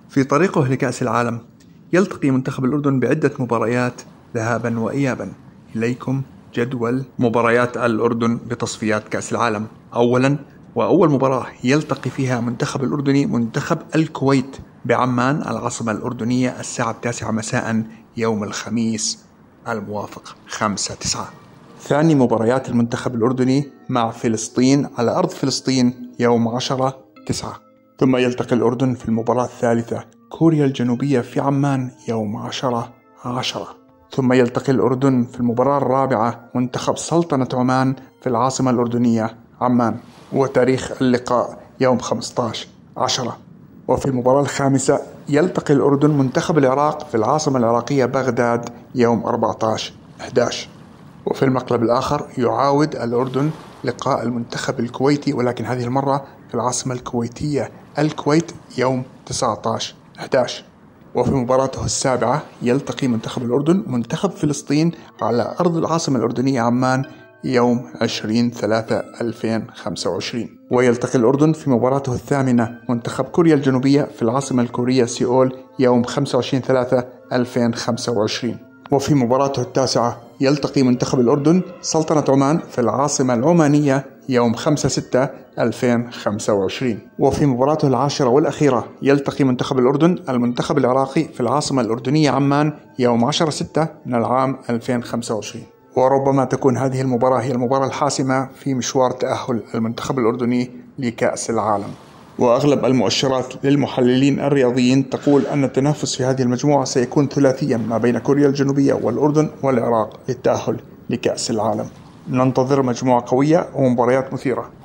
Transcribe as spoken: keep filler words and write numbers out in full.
في طريقه لكأس العالم يلتقي منتخب الأردن بعدة مباريات ذهابا وإيابا. إليكم جدول مباريات الأردن بتصفيات كأس العالم. أولا وأول مباراة يلتقي فيها منتخب الأردني منتخب الكويت بعمان العاصمة الأردنية الساعة التاسعة مساء يوم الخميس الموافق خمسة تسعة. ثاني مباريات المنتخب الأردني مع فلسطين على أرض فلسطين يوم عشرة تسعة. ثم يلتقي الأردن في المباراة الثالثة كوريا الجنوبية في عمان يوم عشرة عشرة. ثم يلتقي الأردن في المباراة الرابعة منتخب سلطنة عمان في العاصمة الأردنية عمان، وتاريخ اللقاء يوم خمسة عشر عشرة. وفي المباراة الخامسة يلتقي الأردن منتخب العراق في العاصمة العراقية بغداد يوم أربعة عشر أحد عشر. وفي المقلب الآخر يعاود الأردن لقاء المنتخب الكويتي، ولكن هذه المرة في العاصمة الكويتية الكويت يوم تسعة عشر أحد عشر. وفي مباراته السابعة يلتقي منتخب الأردن منتخب فلسطين على أرض العاصمة الأردنية عمان يوم عشرين ثلاثة ألفين وخمسة وعشرين. ويلتقي الأردن في مباراته الثامنة منتخب كوريا الجنوبية في العاصمة الكورية سيول يوم خمسة وعشرين ثلاثة ألفين وخمسة وعشرين. وفي مباراته التاسعة يلتقي منتخب الأردن سلطنة عمان في العاصمة العمانية يوم خمسة ستة ألفين وخمسة وعشرين. وفي مباراته العاشرة والأخيرة يلتقي منتخب الأردن المنتخب العراقي في العاصمة الأردنية عمان يوم عشرة ستة من العام ألفين وخمسة وعشرين. وربما تكون هذه المباراة هي المباراة الحاسمة في مشوار تأهل المنتخب الأردني لكأس العالم. وأغلب المؤشرات للمحللين الرياضيين تقول أن التنافس في هذه المجموعة سيكون ثلاثيا ما بين كوريا الجنوبية والأردن والعراق للتأهل لكأس العالم. ننتظر مجموعة قوية ومباريات مثيرة.